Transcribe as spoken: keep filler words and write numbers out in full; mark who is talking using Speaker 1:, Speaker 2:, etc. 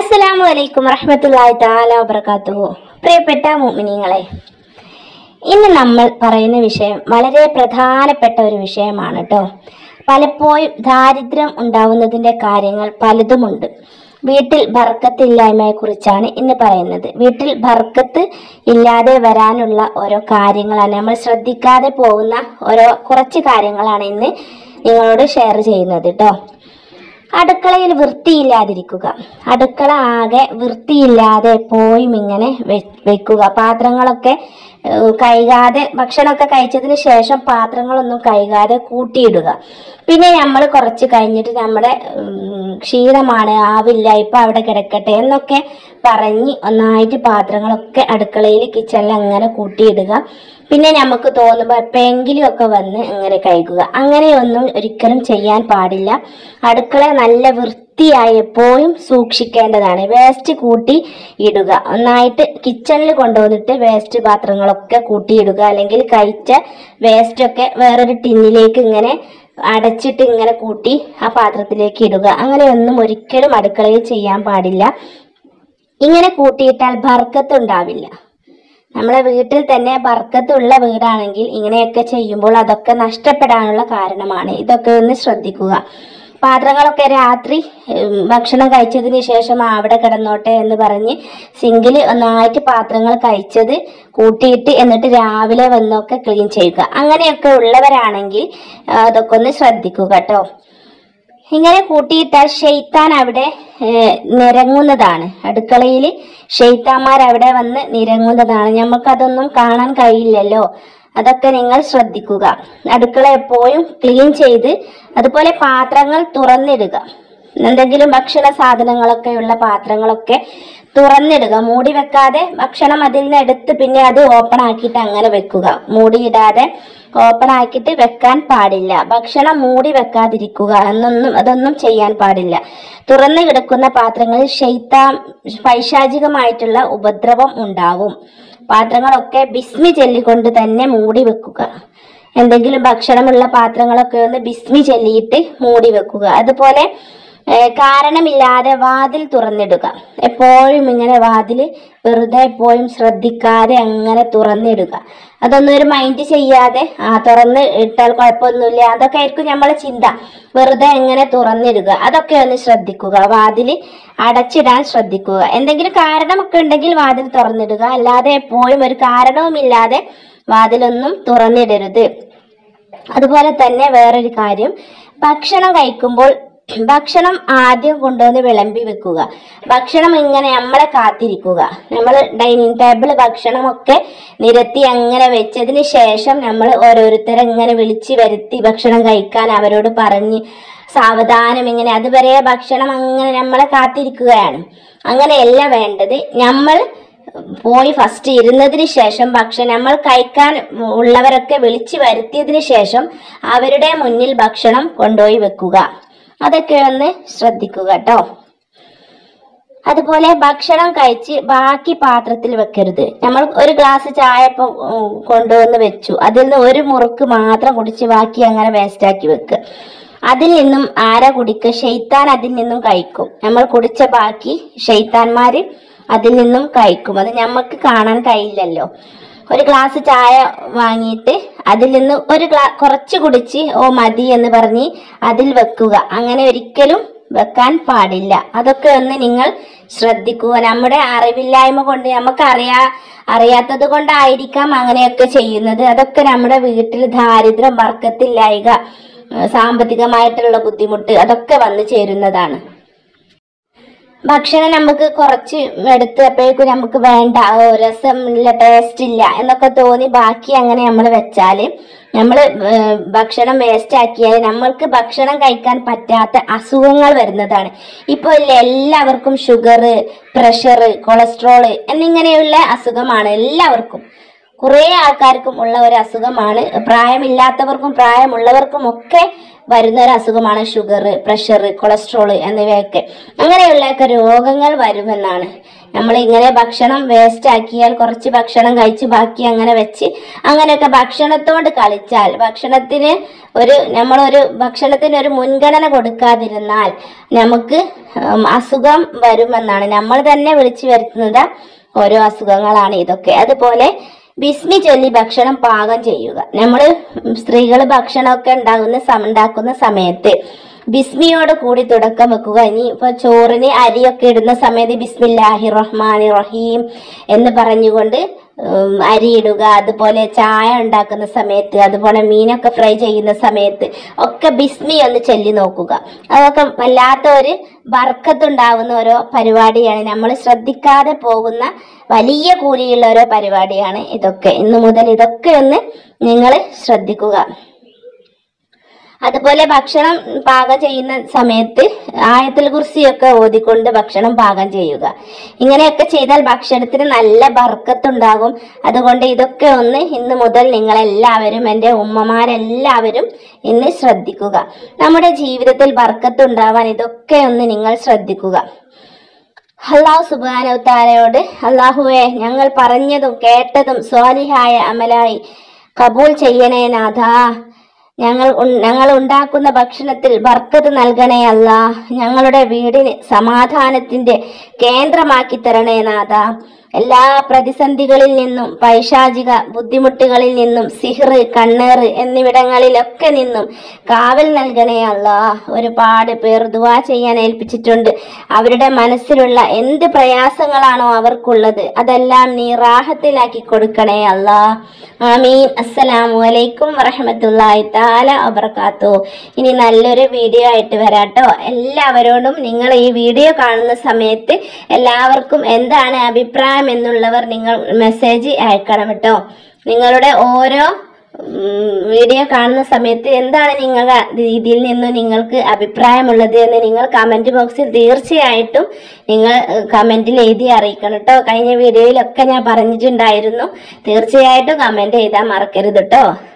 Speaker 1: അസ്സലാമു അലൈക്കും വറഹ്മത്തുള്ളാഹി തആല വബറകാതുഹു. പ്രിയപ്പെട്ട മുഅ്മിനീങ്ങളെ, ഇന്ന് നമ്മൾ പറയുന്ന വിഷയം വളരെ പ്രധാനപ്പെട്ട ഒരു വിഷയമാണ് കേട്ടോ. പലപ്പോഴും ദാരിദ്ര്യം ഉണ്ടാവുന്നതിൻ്റെ കാര്യങ്ങൾ പലതുമുണ്ട്. വീട്ടിൽ ബർക്കത്തില്ലായ്മയെ കുറിച്ചാണ് ഇന്ന് പറയുന്നത്. വീട്ടിൽ ബർക്കത്ത് ഇല്ലാതെ വരാനുള്ള ഓരോ കാര്യങ്ങളാണ്, നമ്മൾ ശ്രദ്ധിക്കാതെ പോകുന്ന ഓരോ കുറച്ച് കാര്യങ്ങളാണ് ഇന്ന് നിങ്ങളോട് ഷെയർ ചെയ്യുന്നത് കേട്ടോ. അടുക്കളയിൽ വൃത്തിയില്ലാതിരിക്കുക. അടുക്കള ആകെ വൃത്തിയില്ലാതെ എപ്പോഴും ഇങ്ങനെ വെക്കുക. പാത്രങ്ങളൊക്കെ കഴുകാതെ, ഭക്ഷണമൊക്കെ കഴിച്ചതിന് ശേഷം പാത്രങ്ങളൊന്നും കഴുകാതെ കൂട്ടിയിടുക. പിന്നെ നമ്മൾ കുറച്ച് കഴിഞ്ഞിട്ട് നമ്മുടെ ക്ഷീണമാണ്, ആവില്ല, ഇപ്പം അവിടെ കിടക്കട്ടെ എന്നൊക്കെ പറഞ്ഞ് ഒന്നായിട്ട് പാത്രങ്ങളൊക്കെ അടുക്കളയിൽ കിച്ചണിൽ അങ്ങനെ കൂട്ടിയിടുക. പിന്നെ നമുക്ക് തോന്നുമ്പോൾ എപ്പോഴെങ്കിലും ഒക്കെ വന്ന് അങ്ങനെ കഴുകുക. അങ്ങനെയൊന്നും ഒരിക്കലും ചെയ്യാൻ പാടില്ല. അടുക്കള നല്ല വൃത്തിയായി എപ്പോഴും സൂക്ഷിക്കേണ്ടതാണ്. വേസ്റ്റ് കൂട്ടി ഇടുക. ഒന്നായിട്ട് കിച്ചണിൽ കൊണ്ടുവന്നിട്ട് വേസ്റ്റ് പാത്രങ്ങളൊക്കെ കൂട്ടിയിടുക. അല്ലെങ്കിൽ കഴിച്ച വേസ്റ്റൊക്കെ വേറൊരു ടിന്നിലേക്ക് ഇങ്ങനെ അടച്ചിട്ട് ഇങ്ങനെ കൂട്ടി ആ പാത്രത്തിലേക്ക് ഇടുക. അങ്ങനെയൊന്നും ഒരിക്കലും അടുക്കളയിൽ ചെയ്യാൻ പാടില്ല. ഇങ്ങനെ കൂട്ടിയിട്ടാൽ ബർക്കത്ത് ഉണ്ടാവില്ല. നമ്മളെ വീട്ടിൽ തന്നെ ബർക്കത്തുള്ള വീടാണെങ്കിൽ ഇങ്ങനെയൊക്കെ ചെയ്യുമ്പോൾ അതൊക്കെ നഷ്ടപ്പെടാനുള്ള കാരണമാണ്. ഇതൊക്കെ ഒന്ന് ശ്രദ്ധിക്കുക. പാത്രങ്ങളൊക്കെ രാത്രി ഭക്ഷണം കഴിച്ചതിന് ശേഷം അവിടെ കിടന്നോട്ടെ എന്ന് പറഞ്ഞ് സിങ്കിൽ ഒന്നായിട്ട് പാത്രങ്ങൾ കഴിച്ചത് കൂട്ടിയിട്ട് എന്നിട്ട് രാവിലെ വന്നൊക്കെ ക്ലീൻ ചെയ്യുക. അങ്ങനെയൊക്കെ ഉള്ളവരാണെങ്കിൽ അതൊക്കെ ഒന്ന് ശ്രദ്ധിക്കുക കേട്ടോ. ഇങ്ങനെ കൂട്ടിയിട്ടാൽ ഷെയ്ത്താൻ അവിടെ നിരങ്ങുന്നതാണ്. അടുക്കളയിൽ ഷെയ്ത്താന്മാർ അവിടെ വന്ന് നിരങ്ങുന്നതാണ്. നമുക്കതൊന്നും കാണാൻ കഴിയില്ലല്ലോ. അതൊക്കെ നിങ്ങൾ ശ്രദ്ധിക്കുക. അടുക്കള എപ്പോഴും ക്ലീൻ ചെയ്ത്, അതുപോലെ പാത്രങ്ങൾ തുറന്നിടുക. എന്തെങ്കിലും ഭക്ഷണ സാധനങ്ങളൊക്കെ ഉള്ള പാത്രങ്ങളൊക്കെ തുറന്നിടുക. മൂടി വെക്കാതെ ഭക്ഷണം അതിൽ നിന്ന് എടുത്ത് പിന്നെ അത് ഓപ്പൺ ആക്കിയിട്ട് അങ്ങനെ വെക്കുക. മൂടിയിടാതെ ഓപ്പൺ ആക്കിയിട്ട് വെക്കാൻ പാടില്ല. ഭക്ഷണം മൂടി വെക്കാതിരിക്കുക എന്നൊന്നും അതൊന്നും ചെയ്യാൻ പാടില്ല. തുറന്നു കിടക്കുന്ന പാത്രങ്ങളിൽ ശൈത്താൻ പൈശാചികമായിട്ടുള്ള ഉപദ്രവം ഉണ്ടാവും. പാത്രങ്ങളൊക്കെ ബിസ്മി ചൊല്ലിക്കൊണ്ട് തന്നെ മൂടി വെക്കുക. എന്തെങ്കിലും ഭക്ഷണമുള്ള പാത്രങ്ങളൊക്കെ ഒന്ന് ബിസ്മി ചൊല്ലിയിട്ട് മൂടി വെക്കുക. അതുപോലെ കാരണമില്ലാതെ വാതിൽ തുറന്നിടുക. എപ്പോഴും ഇങ്ങനെ വാതിൽ വെറുതെ എപ്പോഴും ശ്രദ്ധിക്കാതെ അങ്ങനെ തുറന്നിടുക. അതൊന്നും ഒരു മൈൻഡ് ചെയ്യാതെ ആ തുറന്ന് ഇട്ടാൽ കുഴപ്പമൊന്നുമില്ല, അതൊക്കെ ആയിരിക്കും നമ്മളെ ചിന്ത. വെറുതെ എങ്ങനെ തുറന്നിടുക, അതൊക്കെ ഒന്ന് ശ്രദ്ധിക്കുക. വാതിൽ അടച്ചിടാൻ ശ്രദ്ധിക്കുക. എന്തെങ്കിലും കാരണമൊക്കെ ഉണ്ടെങ്കിൽ വാതിൽ തുറന്നിടുക. അല്ലാതെ എപ്പോഴും ഒരു കാരണവുമില്ലാതെ വാതിലൊന്നും തുറന്നിടരുത്. അതുപോലെ തന്നെ വേറൊരു കാര്യം, ഭക്ഷണം കഴിക്കുമ്പോൾ ഭക്ഷണം ആദ്യം കൊണ്ടുവന്ന് വിളമ്പി വെക്കുക. ഭക്ഷണം ഇങ്ങനെ നമ്മളെ കാത്തിരിക്കുക. നമ്മൾ ഡൈനിങ് ടേബിൾ ഭക്ഷണമൊക്കെ നിരത്തി അങ്ങനെ വെച്ചതിന് ശേഷം നമ്മൾ ഓരോരുത്തരെ ഇങ്ങനെ വിളിച്ച് വരുത്തി ഭക്ഷണം കഴിക്കാൻ അവരോട് പറഞ്ഞ് സാവധാനം ഇങ്ങനെ അതുവരെ ഭക്ഷണം അങ്ങനെ നമ്മളെ കാത്തിരിക്കുകയാണ്. അങ്ങനെയല്ല വേണ്ടത്. നമ്മൾ പോയി ഫസ്റ്റ് ഇരുന്നതിന് ശേഷം ഭക്ഷണം നമ്മൾ കഴിക്കാൻ ഉള്ളവരൊക്കെ വിളിച്ച് വരുത്തിയതിന് ശേഷം അവരുടെ മുന്നിൽ ഭക്ഷണം കൊണ്ടുപോയി വെക്കുക. അതൊക്കെ ഒന്ന് ശ്രദ്ധിക്കുക കേട്ടോ. അതുപോലെ ഭക്ഷണം കഴിച്ച് ബാക്കി പാത്രത്തിൽ വെക്കരുത്. നമ്മൾ ഒരു ഗ്ലാസ് ചായ ഇപ്പം കൊണ്ടുവന്ന് വെച്ചു, അതിൽ നിന്ന് ഒരു മുറുക്ക് മാത്രം കുടിച്ച് ബാക്കി അങ്ങനെ വേസ്റ്റാക്കി വെക്കുക. അതിൽ നിന്നും ആരാ കുടിക്കുക? ഷെയ്ത്താൻ അതിൽ നിന്നും കഴിക്കും. നമ്മൾ കുടിച്ച ബാക്കി ഷെയ്ത്താന്മാര് അതിൽ നിന്നും കഴിക്കും. അത് നമുക്ക് കാണാൻ കഴിയില്ലല്ലോ. ഒരു ഗ്ലാസ് ചായ വാങ്ങിയിട്ട് അതിൽ നിന്ന് ഒരു ഗ്ലാ കുറച്ച് കുടിച്ച് ഓ മതി എന്ന് പറഞ്ഞ് അതിൽ വെക്കുക. അങ്ങനെ ഒരിക്കലും വെക്കാൻ പാടില്ല. അതൊക്കെ ഒന്ന് നിങ്ങൾ ശ്രദ്ധിക്കുക. നമ്മുടെ അറിവില്ലായ്മ കൊണ്ട്, നമുക്ക് അറിയാ അറിയാത്തത് കൊണ്ടായിരിക്കാം അങ്ങനെയൊക്കെ ചെയ്യുന്നത്. അതൊക്കെ നമ്മുടെ വീട്ടിൽ ദാരിദ്ര്യം, ബർക്കത്തില്ലായ്മ, സാമ്പത്തികമായിട്ടുള്ള ബുദ്ധിമുട്ട് അതൊക്കെ വന്നു ചേരുന്നതാണ്. ഭക്ഷണം നമുക്ക് കുറച്ച് എടുത്തപ്പോഴേക്കും നമുക്ക് വേണ്ട, ഓ രസം ഇല്ല, ടേസ്റ്റ് ഇല്ല എന്നൊക്കെ തോന്നി ബാക്കി അങ്ങനെ നമ്മൾ വെച്ചാൽ നമ്മൾ ഭക്ഷണം വേസ്റ്റ് ആക്കിയാൽ നമ്മൾക്ക് ഭക്ഷണം കഴിക്കാൻ പറ്റാത്ത അസുഖങ്ങൾ വരുന്നതാണ്. ഇപ്പോൾ ഇല്ല എല്ലാവർക്കും ഷുഗർ, പ്രഷർ, കൊളസ്ട്രോള് എന്നിങ്ങനെയുള്ള അസുഖമാണ് എല്ലാവർക്കും. കുറേ ആൾക്കാർക്കും ഉള്ള ഒരു അസുഖമാണ്. പ്രായമില്ലാത്തവർക്കും പ്രായമുള്ളവർക്കും ഒക്കെ വരുന്ന ഒരു അസുഖമാണ് ഷുഗർ, പ്രഷർ, കൊളസ്ട്രോൾ എന്നിവയൊക്കെ. അങ്ങനെയുള്ളൊക്കെ രോഗങ്ങൾ വരുമെന്നാണ്. നമ്മൾ ഇങ്ങനെ ഭക്ഷണം വേസ്റ്റ് ആക്കിയാൽ കുറച്ച് ഭക്ഷണം കഴിച്ച് ബാക്കി അങ്ങനെ വെച്ച് അങ്ങനെയൊക്കെ ഭക്ഷണത്തോട് കളിച്ചാൽ, ഭക്ഷണത്തിന് ഒരു നമ്മളൊരു ഭക്ഷണത്തിന് ഒരു മുൻഗണന കൊടുക്കാതിരുന്നാൽ നമുക്ക് അസുഖം വരുമെന്നാണ്, നമ്മൾ തന്നെ വിളിച്ചു വരുത്തുന്നത് ഓരോ അസുഖങ്ങളാണ് ഇതൊക്കെ. അതുപോലെ ബിസ്മി ചൊല്ലി ഭക്ഷണം പാകം ചെയ്യുക. നമ്മൾ സ്ത്രീകൾ ഭക്ഷണമൊക്കെ ഉണ്ടാകുന്ന ഉണ്ടാക്കുന്ന സമയത്ത് ബിസ്മിയോട് കൂടി തുടക്കം വെക്കുക. ഇനി ഇപ്പൊ ചോറിന് അരിയൊക്കെ ഇടുന്ന സമയത്ത് ബിസ്മില്ലാഹി റഹ്മാനി റഹീം എന്ന് പറഞ്ഞുകൊണ്ട് അരിയിടുക. അതുപോലെ ചായ ഉണ്ടാക്കുന്ന സമയത്ത്, അതുപോലെ മീനൊക്കെ ഫ്രൈ ചെയ്യുന്ന സമയത്ത് ഒക്കെ ബിസ്മി ഒന്ന് ചൊല്ലി നോക്കുക. അതൊക്കെ വല്ലാത്ത ഒരു ബർക്കത്തുണ്ടാവുന്ന ഓരോ പരിപാടിയാണ്. നമ്മൾ ശ്രദ്ധിക്കാതെ പോകുന്ന വലിയ കൂലിയുള്ള ഓരോ പരിപാടിയാണ് ഇതൊക്കെ. ഇന്നു മുതൽ ഇതൊക്കെ ഒന്ന് നിങ്ങൾ ശ്രദ്ധിക്കുക. അതുപോലെ ഭക്ഷണം പാകം ചെയ്യുന്ന സമയത്ത് ആയത്തുൽ കുർസിയൊക്കെ ഓതിക്കൊണ്ട് ഭക്ഷണം പാകം ചെയ്യുക. ഇങ്ങനെയൊക്കെ ചെയ്താൽ ഭക്ഷണത്തിന് നല്ല ബർക്കത്തുണ്ടാകും. അതുകൊണ്ട് ഇതൊക്കെ ഒന്ന് ഇന്ന് മുതൽ നിങ്ങളെല്ലാവരും, എൻ്റെ ഉമ്മമാരെല്ലാവരും ഇന്ന് ശ്രദ്ധിക്കുക. നമ്മുടെ ജീവിതത്തിൽ ബർക്കത്തുണ്ടാവാൻ ഇതൊക്കെ ഒന്ന് നിങ്ങൾ ശ്രദ്ധിക്കുക. അല്ലാഹു സുബ്ഹാനഹു വ തആലയോട്, അല്ലാഹുവേ, ഞങ്ങൾ പറഞ്ഞതും കേട്ടതും സ്വാലിഹായ അമലായി കബൂൽ ചെയ്യണേ നാഥാ. ഞങ്ങൾ ഞങ്ങൾ ഉണ്ടാക്കുന്ന ഭക്ഷണത്തിൽ ബർക്കത്ത് നൽകണേ അല്ലാ. ഞങ്ങളുടെ വീടിന് സമാധാനത്തിന്റെ കേന്ദ്രമാക്കി തരണേ നാഥാ. എല്ലാ പ്രതിസന്ധികളിൽ നിന്നും, പൈശാചിക ബുദ്ധിമുട്ടുകളിൽ നിന്നും, സിഹ്ർ, കണ്ണേറ് എന്നിവിടങ്ങളിലൊക്കെ നിന്നും കാവൽ നൽകണേ അല്ലാ. ഒരുപാട് പേർ ദുആ ചെയ്യാൻ ഏൽപ്പിച്ചിട്ടുണ്ട്. അവരുടെ മനസ്സിലുള്ള എന്ത് പ്രയാസങ്ങളാണോ അവർക്കുള്ളത് അതെല്ലാം നീ റാഹത്തിലാക്കി കൊടുക്കണേ അല്ലാ. ആമീൻ. അസ്സലാമു അലൈക്കും വറഹ്മത്തുള്ളാഹി തആല വബറകാതുഹു. ഇനി നല്ലൊരു വീഡിയോ ആയിട്ട് വരാട്ടോ. എല്ലാവരോടും നിങ്ങൾ ഈ വീഡിയോ കാണുന്ന സമയത്ത് എല്ലാവർക്കും എന്താണ് അഭിപ്രായം എന്നുള്ളവർ നിങ്ങൾ മെസ്സേജ് അയക്കണം കേട്ടോ. നിങ്ങളുടെ ഓരോ വീഡിയോ കാണുന്ന സമയത്ത് എന്താണ് നിങ്ങളുടെ ഇതിൽ നിന്ന് നിങ്ങൾക്ക് അഭിപ്രായമുള്ളത് എന്ന് നിങ്ങൾ കമന്റ് ബോക്സിൽ തീർച്ചയായിട്ടും നിങ്ങൾ കമന്റിൽ എഴുതി അറിയിക്കണം കേട്ടോ. കഴിഞ്ഞ വീഡിയോയിലൊക്കെ ഞാൻ പറഞ്ഞിട്ടുണ്ടായിരുന്നു. തീർച്ചയായിട്ടും കമന്റ് എഴുതാൻ മറക്കരുത് കേട്ടോ.